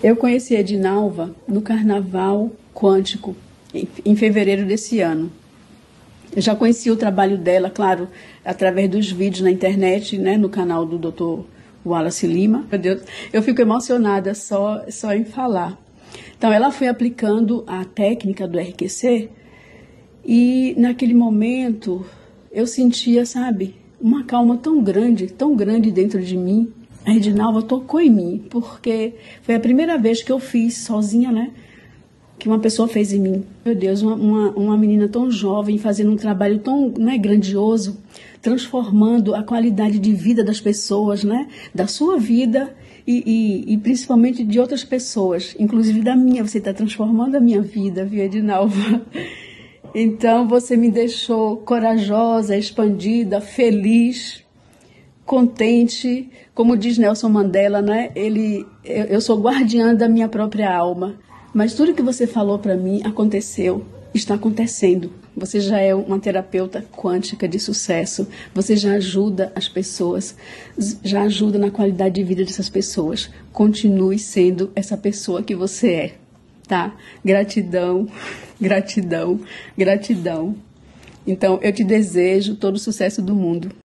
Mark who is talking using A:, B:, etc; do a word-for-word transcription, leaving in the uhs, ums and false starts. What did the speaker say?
A: Eu conheci a Edinalva no Carnaval Quântico, em fevereiro desse ano. Eu já conheci o trabalho dela, claro, através dos vídeos na internet, né, no canal do doutor Wallace Lima. Meu Deus, eu fico emocionada só, só em falar. Então, ela foi aplicando a técnica do R Q C e, naquele momento, eu sentia, sabe, uma calma tão grande, tão grande dentro de mim. A Edinalva tocou em mim, porque foi a primeira vez que eu fiz sozinha, né? Que uma pessoa fez em mim. Meu Deus, uma, uma, uma menina tão jovem, fazendo um trabalho tão, né, grandioso, transformando a qualidade de vida das pessoas, né? Da sua vida e, e, e principalmente de outras pessoas, inclusive da minha. Você está transformando a minha vida, viu, Edinalva? Então, você me deixou corajosa, expandida, feliz, contente. Como diz Nelson Mandela, né? Ele, eu, eu sou guardiã da minha própria alma. Mas tudo que você falou para mim aconteceu, está acontecendo. Você já é uma terapeuta quântica de sucesso. Você já ajuda as pessoas, já ajuda na qualidade de vida dessas pessoas. Continue sendo essa pessoa que você é, tá? Gratidão, gratidão, gratidão. Então, eu te desejo todo o sucesso do mundo.